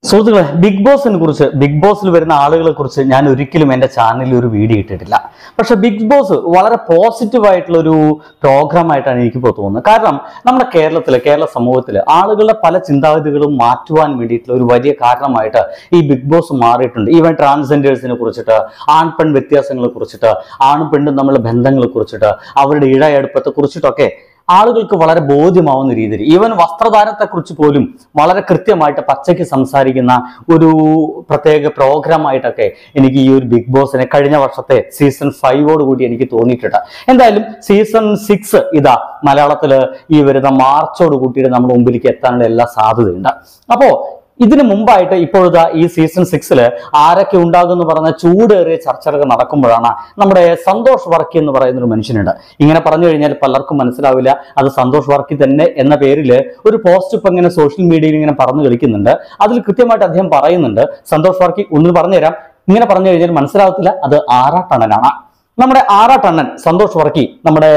സുഹൃത്തുക്കളെ, ബിഗ് ബോസിനെ കുറിച്ച്, ബിഗ് ബോസിൽ വരുന്ന ആളുകളെ കുറിച്ച് ഞാൻ ഒരിക്കലും എൻ്റെ ചാനലിൽ ഒരു വീഡിയോ ഇട്ടിട്ടില്ല. പക്ഷെ ബിഗ് ബോസ് വളരെ പോസിറ്റീവായിട്ടുള്ള ഒരു പ്രോഗ്രാം ആയിട്ടാണ് എനിക്കിപ്പോൾ തോന്നുന്നത്. കാരണം നമ്മുടെ കേരള സമൂഹത്തിൽ ആളുകളുടെ പല ചിന്താഗതികളും മാറ്റുവാൻ വേണ്ടിയിട്ടുള്ള ഒരു വലിയ കാരണമായിട്ട് ഈ ബിഗ് ബോസ് മാറിയിട്ടുണ്ട്. ഈവൻ ട്രാൻസ്ജെൻഡേഴ്സിനെ കുറിച്ചിട്ട്, ആൺ പെൺ വ്യത്യാസങ്ങളെ കുറിച്ചിട്ട്, ആണും പെണ്ണും തമ്മിലുള്ള ബന്ധങ്ങളെ കുറിച്ചിട്ട്, അവരുടെ ഇഴയടുപ്പത്തെ കുറിച്ചിട്ടൊക്കെ ആളുകൾക്ക് വളരെ ബോധ്യമാവുന്ന രീതിയിൽ, ഈവൻ വസ്ത്രധാരണത്തെക്കുറിച്ച് പോലും വളരെ കൃത്യമായിട്ട് പച്ചയ്ക്ക് സംസാരിക്കുന്ന ഒരു പ്രത്യേക പ്രോഗ്രാമായിട്ടൊക്കെ എനിക്ക് ഈ ഒരു ബിഗ് ബോസിനെ കഴിഞ്ഞ വർഷത്തെ സീസൺ 5 കൂടി എനിക്ക് തോന്നിയിട്ടുണ്ട്. എന്തായാലും സീസൺ 6 ഇതാ മലയാളത്തില് ഈ വരുന്ന മാർച്ചോട് കൂട്ടിയിട്ട് നമ്മുടെ മുമ്പിലേക്ക് എത്താനുള്ള എല്ലാ സാധ്യതയുണ്ട്. അപ്പോ ഇതിനു മുമ്പായിട്ട് ഇപ്പോഴത്തെ ഈ സീസൺ 6 ആരൊക്കെ ഉണ്ടാകുമെന്ന് പറഞ്ഞ ചൂടേറിയ ചർച്ചകൾ നടക്കുമ്പോഴാണ് നമ്മുടെ സന്തോഷ് വർക്കി എന്ന് പറയുന്ന ഒരു മനുഷ്യനുണ്ട്. ഇങ്ങനെ പറഞ്ഞു കഴിഞ്ഞാൽ പലർക്കും മനസ്സിലാവില്ല അത് സന്തോഷ് വർക്കി തന്നെ എന്ന പേരിൽ ഒരു പോസ്റ്റ് ഇപ്പൊ ഇങ്ങനെ സോഷ്യൽ മീഡിയയിൽ ഇങ്ങനെ പറഞ്ഞു കളിക്കുന്നുണ്ട്. അതിൽ കൃത്യമായിട്ട് അദ്ദേഹം പറയുന്നുണ്ട്, സന്തോഷ് വർക്കി ഒന്ന് പറഞ്ഞുതരാം, ഇങ്ങനെ പറഞ്ഞു കഴിഞ്ഞാൽ മനസ്സിലാവത്തില്ല, അത് ആറാട്ടണ്ണനാണ്. നമ്മുടെ ആറാട്ടണ്ണൻ സന്തോഷ് വർക്കി നമ്മുടെ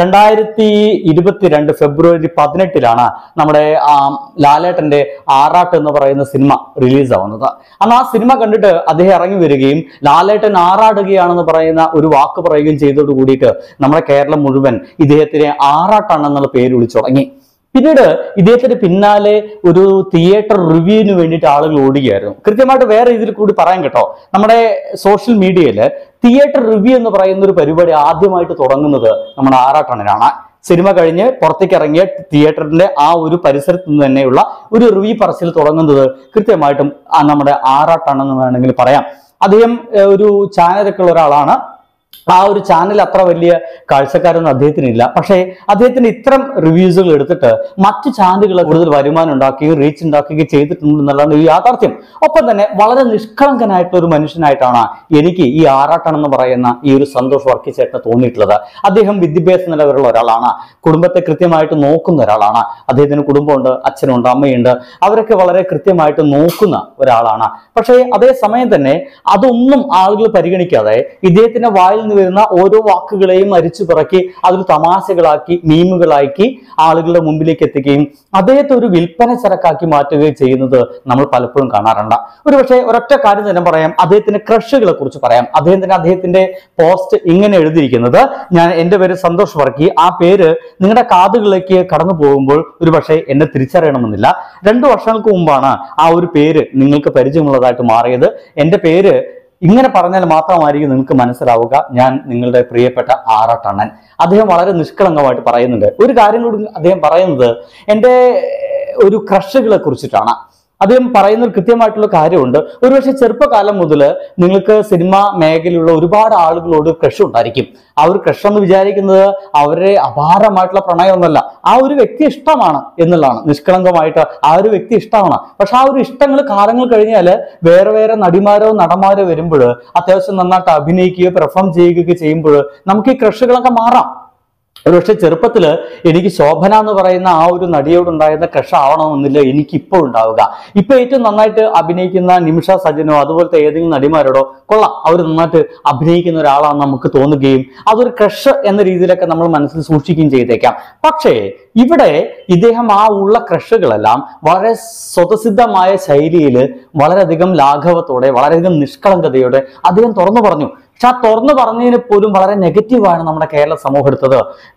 2022 ഫെബ്രുവരി 18 നമ്മുടെ ലാലേട്ടന്റെ ആറാട്ട് എന്ന് പറയുന്ന സിനിമ റിലീസ് ആവുന്നത്. അന്ന് ആ സിനിമ കണ്ടിട്ട് അദ്ദേഹം ഇറങ്ങി വരികയും ലാലേട്ടൻ ആറാടുകയാണെന്ന് പറയുന്ന ഒരു വാക്ക് പറയുകയും ചെയ്തതോട് കൂടിയിട്ട് നമ്മുടെ കേരളം മുഴുവൻ ഇദ്ദേഹത്തിനെ ആറാട്ടണ്ണൻ എന്നുള്ള പേര് വിളിച്ചു തുടങ്ങി. പിന്നീട് ഇദ്ദേഹത്തിന് പിന്നാലെ ഒരു തിയേറ്റർ റിവ്യൂവിന് വേണ്ടിയിട്ട് ആളുകൾ ഓടുകയായിരുന്നു. കൃത്യമായിട്ട് വേറെ രീതിയിൽ കൂടി പറയാൻ കേട്ടോ, നമ്മുടെ സോഷ്യൽ മീഡിയയില് തിയേറ്റർ റിവ്യൂ എന്ന് പറയുന്ന ഒരു പരിപാടി ആദ്യമായിട്ട് തുടങ്ങുന്നത് നമ്മുടെ ആറാട്ടണ്ണനാണ്. സിനിമ കഴിഞ്ഞ് പുറത്തേക്ക് ഇറങ്ങിയ തിയേറ്ററിന്റെ ആ ഒരു പരിസരത്ത് നിന്ന് തന്നെയുള്ള ഒരു റിവ്യൂ പറച്ചിൽ തുടങ്ങുന്നത് കൃത്യമായിട്ടും നമ്മുടെ ആറാട്ടണ്ണൻ എന്ന് വേണമെങ്കിൽ പറയാം. അദ്ദേഹം ഒരു ചാനലൊക്കെ ഉള്ള ഒരാളാണ്. ആ ഒരു ചാനൽ അത്ര വലിയ കാഴ്ചക്കാരൊന്നും അദ്ദേഹത്തിനില്ല. പക്ഷേ അദ്ദേഹത്തിന് ഇത്തരം റിവ്യൂസുകൾ എടുത്തിട്ട് മറ്റു ചാനലുകളെ കൂടുതൽ വരുമാനം ഉണ്ടാക്കുകയും റീച്ച് ഉണ്ടാക്കുകയും ചെയ്തിട്ടുണ്ട് എന്നുള്ളതാണ് ഈ യാഥാർത്ഥ്യം. ഒപ്പം തന്നെ വളരെ നിഷ്കളങ്കനായിട്ടുള്ള ഒരു മനുഷ്യനായിട്ടാണ് എനിക്ക് ഈ ആറാട്ടണ്ണൻ എന്ന് പറയുന്ന ഈ ഒരു സന്തോഷ് വർക്കി ചേട്ടന് തോന്നിയിട്ടുള്ളത്. അദ്ദേഹം വിദ്യാഭ്യാസ നിലവിലുള്ള ഒരാളാണ്, കുടുംബത്തെ കൃത്യമായിട്ട് നോക്കുന്ന ഒരാളാണ്. അദ്ദേഹത്തിന് കുടുംബമുണ്ട്, അച്ഛനുണ്ട്, അമ്മയുണ്ട്, അവരൊക്കെ വളരെ കൃത്യമായിട്ട് നോക്കുന്ന ഒരാളാണ്. പക്ഷേ അതേസമയം തന്നെ അതൊന്നും ആളുകൾ പരിഗണിക്കാതെ ഇദ്ദേഹത്തിന്റെ വായിൽ വരുന്ന ഓരോ വാക്കുകളെയും അരിച്ചു പിറക്കി അതൊരു തമാശകളാക്കി, മീമുകളാക്കി ആളുകളുടെ മുമ്പിലേക്ക് എത്തിക്കുകയും അദ്ദേഹത്തെ ഒരു വിൽപ്പന ചരക്കാക്കി മാറ്റുകയും ചെയ്യുന്നത് നമ്മൾ പലപ്പോഴും കാണാറുണ്ട്. ഒരുപക്ഷെ ഒരൊറ്റ കാര്യം തന്നെ പറയാം, അദ്ദേഹത്തിന്റെ ക്രഷുകളെ കുറിച്ച് പറയാം. അദ്ദേഹത്തിന്റെ പോസ്റ്റ് ഇങ്ങനെ എഴുതിയിരിക്കുന്നത്, എൻ്റെ പേര് സന്തോഷ് വർക്കി, ആ പേര് നിങ്ങളുടെ കാതുകളിലേക്ക് കടന്നു പോകുമ്പോൾ ഒരുപക്ഷെ എന്നെ തിരിച്ചറിയണമെന്നില്ല. 2 വർഷങ്ങൾക്ക് മുമ്പാണ് ആ ഒരു പേര് നിങ്ങൾക്ക് പരിചയമുള്ളതായിട്ട് മാറിയത്. എൻ്റെ പേര് ഇങ്ങനെ പറഞ്ഞാൽ മാത്രമായിരിക്കും നിങ്ങൾക്ക് മനസ്സിലാവുക, ഞാൻ നിങ്ങളുടെ പ്രിയപ്പെട്ട ആറാട്ടണ്ണൻ. അദ്ദേഹം വളരെ നിഷ്കളങ്കമായിട്ട് പറയുന്നുണ്ട്. ഒരു കാര്യം കൂടി അദ്ദേഹം പറയുന്നത് എൻ്റെ ഒരു ക്രഷുകളെ കുറിച്ചിട്ടാണ്. അദ്ദേഹം പറയുന്ന ഒരു കൃത്യമായിട്ടുള്ള കാര്യമുണ്ട്. ഒരുപക്ഷെ ചെറുപ്പകാലം മുതൽ നിങ്ങൾക്ക് സിനിമ മേഖലയിലുള്ള ഒരുപാട് ആളുകളോട് ക്രഷ് ഉണ്ടായിരിക്കും. ആ ഒരു ക്രഷ് എന്ന് വിചാരിക്കുന്നത് അവരെ അപാരമായിട്ടുള്ള പ്രണയമൊന്നുമല്ല, ആ ഒരു വ്യക്തി ഇഷ്ടമാണ് എന്നുള്ളതാണ്. നിഷ്കളങ്കമായിട്ട് ആ ഒരു വ്യക്തി ഇഷ്ടമാണ്. പക്ഷെ ആ ഒരു ഇഷ്ടങ്ങൾ കാലങ്ങൾ കഴിഞ്ഞാൽ വേറെ വേറെ നടിമാരോ നടന്മാരോ വരുമ്പോൾ അത്യാവശ്യം നന്നായിട്ട് അഭിനയിക്കുകയോ പെർഫോം ചെയ്യുകയൊക്കെ ചെയ്യുമ്പോൾ നമുക്ക് ഈ ക്രഷുകളൊക്കെ മാറാം. ഒരുപക്ഷെ ചെറുപ്പത്തില് എനിക്ക് ശോഭന എന്ന് പറയുന്ന ആ ഒരു നടിയോടുണ്ടായിരുന്ന ക്രഷ് ആവണമെന്നില്ല എനിക്ക് ഇപ്പോൾ ഉണ്ടാവുക. ഇപ്പൊ ഏറ്റവും നന്നായിട്ട് അഭിനയിക്കുന്ന നിമിഷ സജനോ അതുപോലത്തെ ഏതെങ്കിലും നടിമാരോടോ കൊള്ളാം, അവർ നന്നായിട്ട് അഭിനയിക്കുന്ന ഒരാളാണെന്ന് നമുക്ക് തോന്നുകയും അതൊരു ക്രഷ് എന്ന രീതിയിലൊക്കെ നമ്മൾ മനസ്സിൽ സൂക്ഷിക്കുകയും ചെയ്തേക്കാം. പക്ഷേ ഇവിടെ ഇദ്ദേഹം ആ ഉള്ള ക്രഷുകളെല്ലാം വളരെ സ്വതസിദ്ധമായ ശൈലിയിൽ വളരെയധികം ലാഘവത്തോടെ വളരെയധികം നിഷ്കളങ്കതയോടെ അദ്ദേഹം തുറന്നു പറഞ്ഞു. പക്ഷെ ആ തുറന്നു പറഞ്ഞതിന് പോലും വളരെ നെഗറ്റീവാണ് നമ്മുടെ കേരള സമൂഹം എടുത്തത്.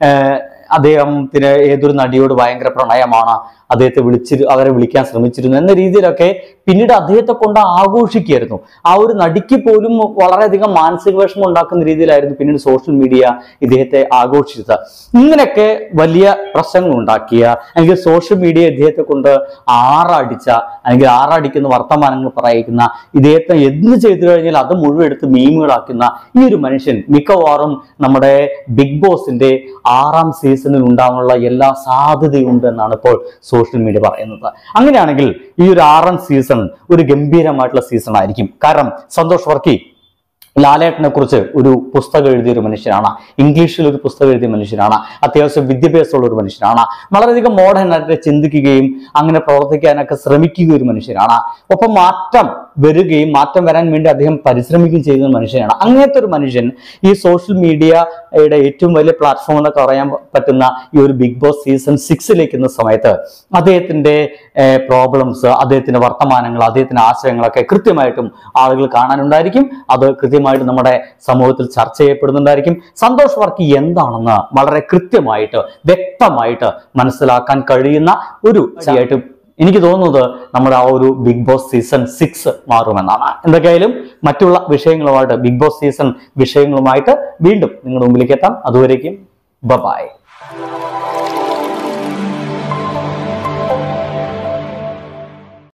അദ്ദേഹത്തിന് ഏതൊരു നടിയോട് ഭയങ്കര പ്രണയമാണ്, അദ്ദേഹത്തെ അവരെ വിളിക്കാൻ ശ്രമിച്ചിരുന്നു എന്ന രീതിയിലൊക്കെ പിന്നീട് അദ്ദേഹത്തെ കൊണ്ട് ആഘോഷിക്കുകയായിരുന്നു. ആ ഒരു നടിക്ക് പോലും വളരെയധികം മാനസിക വിഷമം ഉണ്ടാക്കുന്ന രീതിയിലായിരുന്നു പിന്നീട് സോഷ്യൽ മീഡിയ ഇദ്ദേഹത്തെ ആഘോഷിച്ചത്. ഇങ്ങനെയൊക്കെ വലിയ പ്രശ്നങ്ങൾ ഉണ്ടാക്കിയ, അല്ലെങ്കിൽ സോഷ്യൽ മീഡിയ ഇദ്ദേഹത്തെ കൊണ്ട് ആറാടിച്ച, അല്ലെങ്കിൽ ആറാടിക്കുന്ന വർത്തമാനങ്ങൾ പറയിക്കുന്ന, ഇദ്ദേഹത്തെ എന്ത് ചെയ്തു കഴിഞ്ഞാൽ അത് മുഴുവൻ എടുത്ത് മീമുകളാക്കുന്ന ഈ ഒരു മനുഷ്യൻ മിക്കവാറും നമ്മുടെ ബിഗ് ബോസിന്റെ 6ാം സീസണിൽ ഉണ്ടാകാനുള്ള എല്ലാ സാധ്യതയുണ്ട് എന്നാണ് ഇപ്പോൾ സോഷ്യൽ മീഡിയ പറയുന്നത്. അങ്ങനെയാണെങ്കിൽ ഈ ഒരു 6ാം സീസൺ ഒരു ഗംഭീരമായിട്ടുള്ള സീസൺ ആയിരിക്കും. കാരണം സന്തോഷ് വർക്കി ലാലേട്ടനെ കുറിച്ച് ഒരു പുസ്തകം എഴുതിയ ഒരു മനുഷ്യനാണ്, ഇംഗ്ലീഷിൽ ഒരു പുസ്തകം എഴുതിയ മനുഷ്യനാണ്, അത്യാവശ്യം വിദ്യാഭ്യാസമുള്ള ഒരു മനുഷ്യനാണ്, വളരെയധികം മോഡേൺ ആയിട്ട് ചിന്തിക്കുകയും അങ്ങനെ പ്രവർത്തിക്കാനൊക്കെ ശ്രമിക്കുക ഒരു മനുഷ്യനാണ്. ഒപ്പം മാറ്റം വരികയും മാറ്റം വരാൻ വേണ്ടി അദ്ദേഹം പരിശ്രമിക്കുകയും ചെയ്യുന്ന മനുഷ്യനാണ്. അങ്ങനത്തെ ഒരു മനുഷ്യൻ ഈ സോഷ്യൽ മീഡിയയുടെ ഏറ്റവും വലിയ പ്ലാറ്റ്ഫോം എന്നൊക്കെ പറയാൻ പറ്റുന്ന ഈ ഒരു ബിഗ് ബോസ് സീസൺ 6 എന്ന സമയത്ത് അദ്ദേഹത്തിന്റെ പ്രോബ്ലംസ്, അദ്ദേഹത്തിന്റെ വർത്തമാനങ്ങൾ, അദ്ദേഹത്തിന്റെ ആശയങ്ങളൊക്കെ കൃത്യമായിട്ടും ആളുകൾ കാണാനുണ്ടായിരിക്കും. അത് കൃത്യമായിട്ട് നമ്മുടെ സമൂഹത്തിൽ ചർച്ച ചെയ്യപ്പെടുന്നുണ്ടായിരിക്കും. സന്തോഷ് വർക്കി എന്താണെന്ന് വളരെ കൃത്യമായിട്ട് വ്യക്തമായിട്ട് മനസ്സിലാക്കാൻ കഴിയുന്ന ഒരു ആയിട്ട് എനിക്ക് തോന്നുന്നത് നമ്മുടെ ആ ഒരു ബിഗ് ബോസ് സീസൺ 6 മാറുമെന്നാണ്. എന്തൊക്കെയായാലും മറ്റുള്ള വിഷയങ്ങളുമായിട്ട്, ബിഗ് ബോസ് സീസൺ വിഷയങ്ങളുമായിട്ട് വീണ്ടും നിങ്ങളുടെ മുമ്പിലേക്ക് എത്താം. അതുവരേക്കും ബൈ.